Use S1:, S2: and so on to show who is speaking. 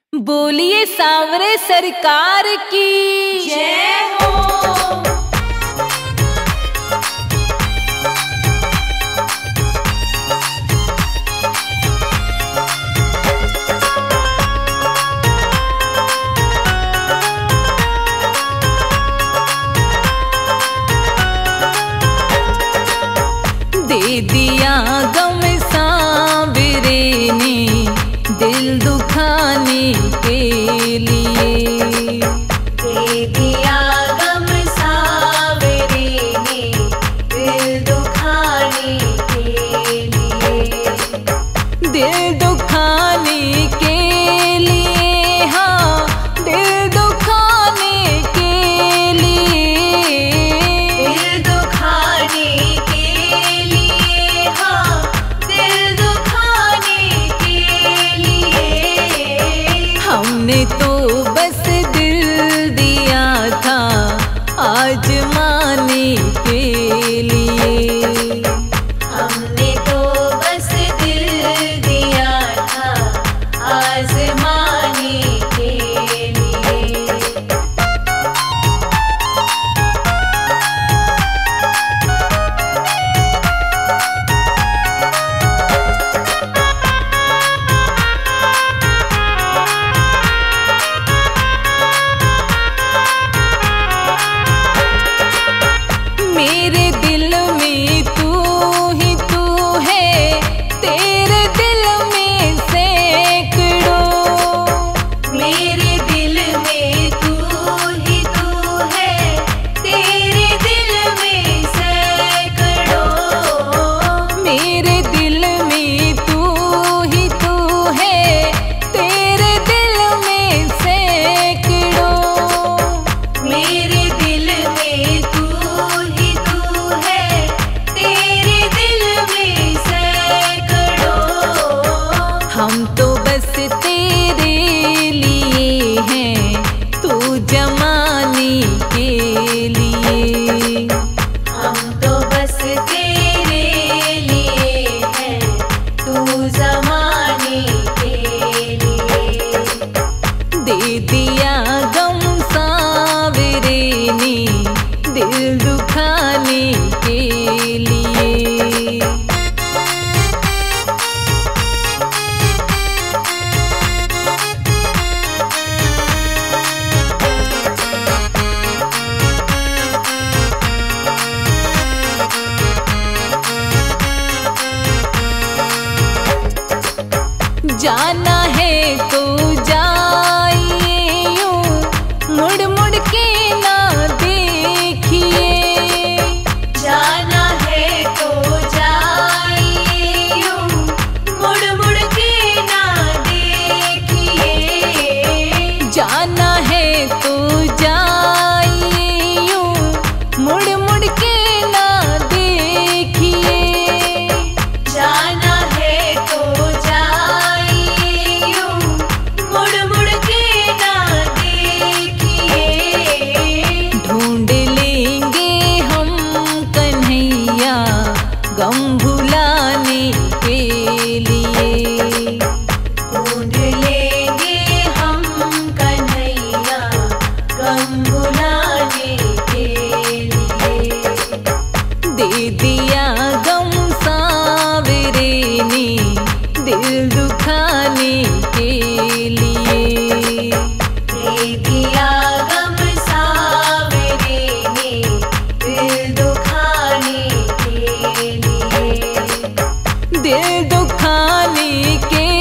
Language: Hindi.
S1: बोलिए सांवरे सरकार की
S2: जय हो।
S1: दे दिया गम सांवरे ने दिल दुखाने के लिए,
S2: दे दिया गम सांवरे ने दिल दुखाने के लिए,
S1: दिल दुखाने के लिए, हाँ दिल दुखाने के लिए,
S2: दिल दुखाने के लिए, हाँ दिल दुखाने के लिए।
S1: हमने तो बस दिल दिया था आजमाने के लिए,
S2: हमने तो बस दिल दिया था आजमाने के लिए।
S1: मेरे दिल में तू ही तू है, तेरे दिल में सैकड़ों,
S2: मेरे दिल में तू ही तू है, तेरे दिल में सैकड़ों,
S1: मेरे दिल में तू ही तू है, तेरे दिल में सैकड़ों,
S2: मेरे दिल में तू ही तू है, तेरे दिल में सैकड़ों।
S1: हम तो बस तेरे लिए हैं, तू जमाने के लिए,
S2: हम तो बस तेरे लिए हैं, तू ज़माने के लिए।
S1: दे दिया गम सांवरे ने दिल दुखाने के लिए। जाना है तो जाइए यूं, मुड़ मुड़ के ना देखिए,
S2: जाना है तो जाइए यूं, मुड़ मुड़ के ना देखिए,
S1: जाना है तो जाइए यूं, मुड़ मुड़ के ना देखिए,
S2: जाना है तो जाइए यूं, मुड़ मुड़ के ना देखिए।
S1: ढूंढ लेंगे हम कन्हैया गम भुलाने के लिए,
S2: ढूंढ लेंगे हम कन्हैया गम भुलाने के लिए।
S1: दे दिया गम सांवरे ने दिल दुखाने के लिए,
S2: दे दिया गम सांवरे ने दिल दुखाने के लिए,
S1: दिल दुखाने के